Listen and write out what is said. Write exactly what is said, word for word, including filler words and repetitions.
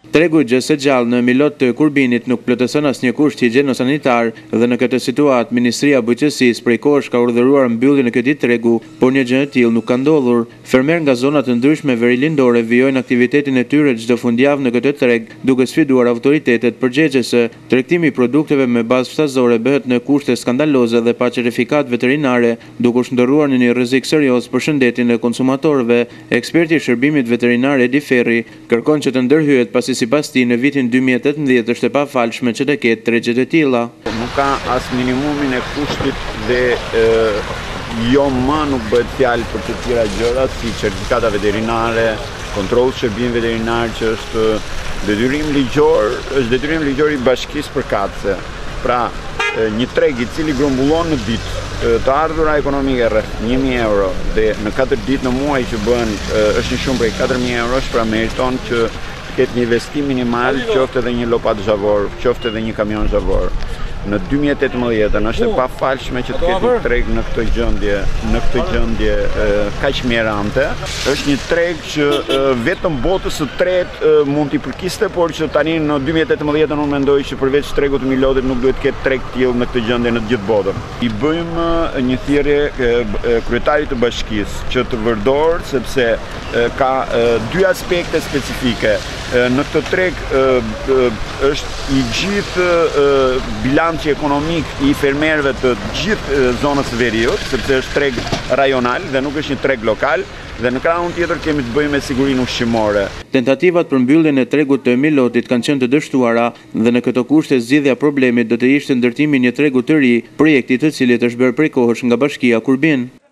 Tregu i gjësë gjallë në Milot të Kurbinit nuk plotëson asnjë kusht higjieno-sanitar dhe në këtë situatë Ministria e Bujqësisë prej kohësh ka urdhëruar mbylljen e këtij tregu, por një gjë e tillë nuk ka ndodhur. Fermer nga zona të ndryshme verilindore vijojnë aktivitetin e tyre çdo fundjavë në këtë treg, duke sfiduar autoritetet përgjegjëse. Tregtimi i produkteve me bazë fshtazore bëhet në kushte skandaloze dhe pa certifikat veterinare, duke u shndërruar në një rrezik serioz për shëndetin e konsumatorëve. Eksperti i shërbimit veterinar Edi Ferri kërkon që të ndërhyet pasi sipas tij në vitin dy mijë e tetëmbëdhjetë është e pafalshme që të ketë tregjet e tilla. Nuk ka as minimumin e kushtit dhe e, jo më nuk bëhet fjalë për të tjera gjëra si certifikata veterinare, kontroll shërbim veterinar që është detyrim ligjor, është detyrim ligjor i Bashkisë Përkatëse. Pra, një treg i cili grumbullon në ditë të ardhura ekonomike rreth një mijë euro dhe në katër ditë në muaj që bën është një shumë prej katër mijë eurosh, pra meriton që ketë një investim minimal, qoftë edhe një lopat zhavor, qoftë edhe një kamion zhavor. Në dy mijë e tetëmbëdhjetë është e pafalshme që të ketë një treg në këtë gjendje, në këtë gjendje kaq mjerante. Është një treg që e, vetëm botës së tretë mund t'i përkiste, por që tani në dy mijë e tetëmbëdhjetë unë mendoj që përveç tregut të Milotit nuk duhet të ketë treg tillë në këtë gjendje në të gjithë botën. I bëjmë një thirrje kryetarit të bashkisë që të vërdor sepse e, ka e, dy aspekte specifike. Në këtë treg është i gjithë bilanci ekonomik i fermerëve të gjithë zonës së Veriut, sepse është treg rajonal dhe nuk është një treg lokal, dhe në krahun tjetër kemi të bëjmë me sigurinë ushqimore. Tentativat për mbylljen e tregut të Milotit kanë qenë të dështuara dhe në këto kushte zgjidhja e problemit do të ishte ndërtimi i një tregu të ri, projekti i të cilit është bërë prej kohësh nga Bashkia Kurbin.